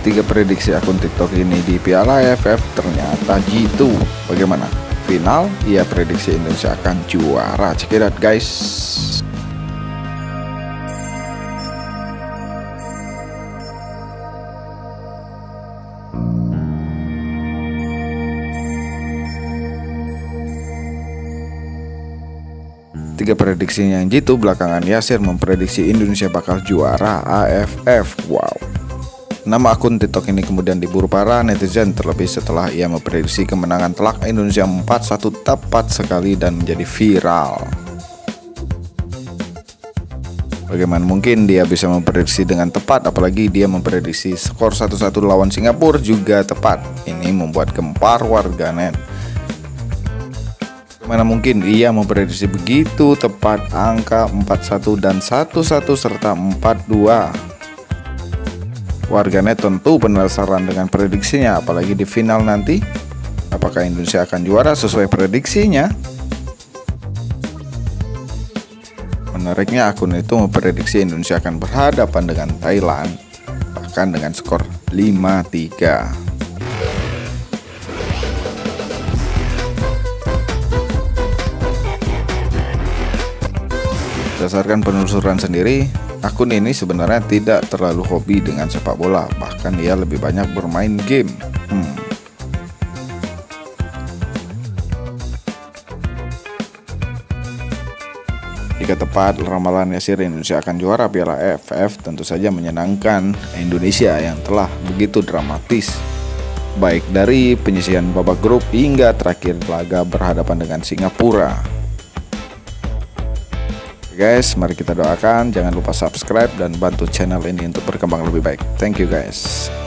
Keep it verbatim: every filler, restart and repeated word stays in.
Tiga prediksi akun TikTok ini di Piala A F F ternyata jitu. Bagaimana? Final, ia prediksi Indonesia akan juara. Check it out guys. Tiga prediksinya yang jitu belakangan. Yasir memprediksi Indonesia bakal juara A F F. Wow. Nama akun TikTok ini kemudian diburu para netizen, terlebih setelah ia memprediksi kemenangan telak Indonesia empat satu tepat sekali dan menjadi viral. Bagaimana mungkin dia bisa memprediksi dengan tepat, apalagi dia memprediksi skor satu satu lawan Singapura juga tepat. Ini membuat gempar warganet. Bagaimana mungkin ia memprediksi begitu tepat angka empat satu dan satu satu serta empat dua. Warganet tentu penasaran dengan prediksinya, apalagi di final nanti. Apakah Indonesia akan juara sesuai prediksinya? Menariknya, akun itu memprediksi Indonesia akan berhadapan dengan Thailand, bahkan dengan skor lima tiga. Berdasarkan penelusuran sendiri, akun ini sebenarnya tidak terlalu hobi dengan sepak bola, bahkan ia lebih banyak bermain game. Hmm. Jika tepat ramalan Yasir Indonesia akan juara Piala A F F, tentu saja menyenangkan Indonesia yang telah begitu dramatis, baik dari penyisihan babak grup hingga terakhir laga berhadapan dengan Singapura. Guys, mari kita doakan, jangan lupa subscribe dan bantu channel ini untuk berkembang lebih baik. Thank you guys.